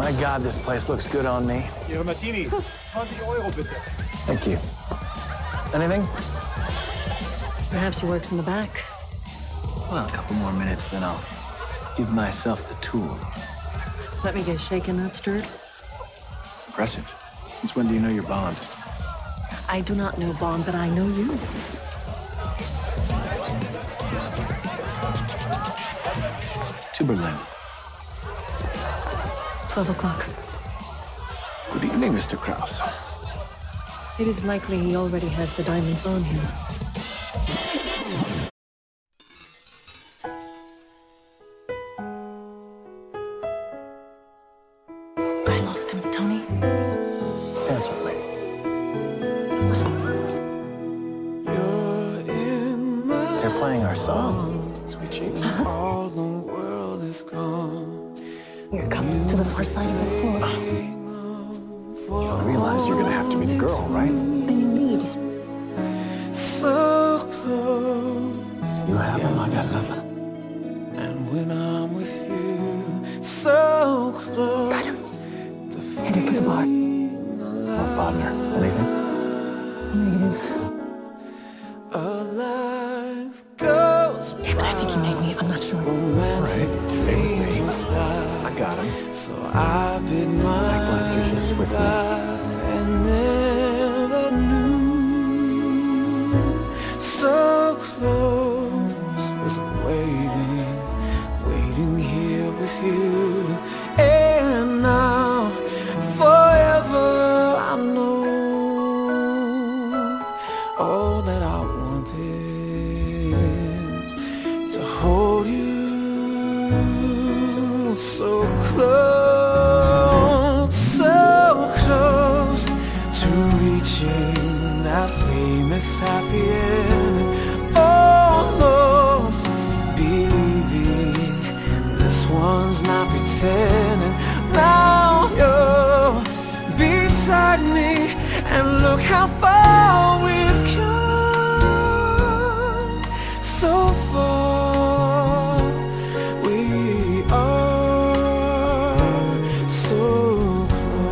My God, this place looks good on me. Ihre Martinis. 20 Euro bitte. Thank you. Anything? Perhaps he works in the back. Well, a couple more minutes, then I'll give myself the tour. Let me get shaken, not stirred. Impressive. Since when do you know your Bond? I do not know Bond, but I know you. To Berlin. 12 o'clock. Good evening, Mr. Krauss. It is likely he already has the diamonds on him. I lost him, Tony. Dance with me. They're playing our song, Sweet Cheeks. All the world is gone. You're coming to the far side of the floor. You realize you're gonna have to be the girl, right? Then you lead. So close. You have him, I got nothing. And when I'm with you, so close. Got him. Headed for the bar. What, partner? Anything? Negative. Alive goes. Damn it, I think he made me. I'm not sure. Romantic Stay with me. dreams die. I got him. So I bid my Act like you're just with me. and never knew. So close was waiting here with you. And now, forever I know all that I want is to hold you so close to reaching that famous happy end. Almost believing this one's not pretending. Now you're beside me, and look how far we've come. So far we are so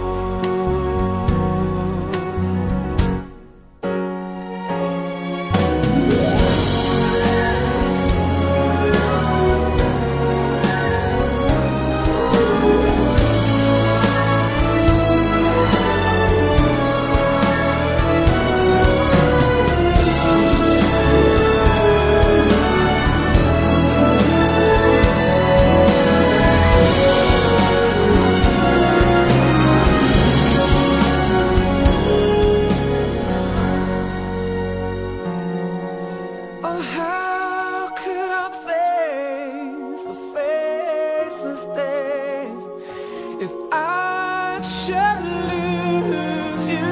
oh, how could I face the faceless days if I should lose you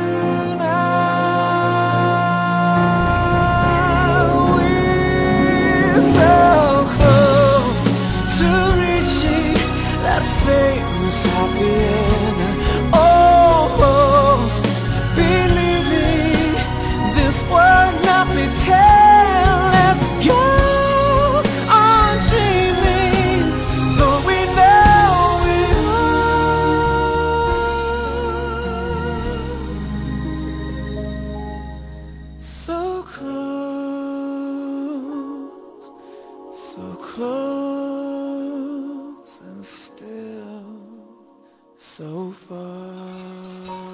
now? We're so close to reaching that famous happy end, and almost believing this was not pretend. Let's go on dreaming, though we know we are so close, and still so far.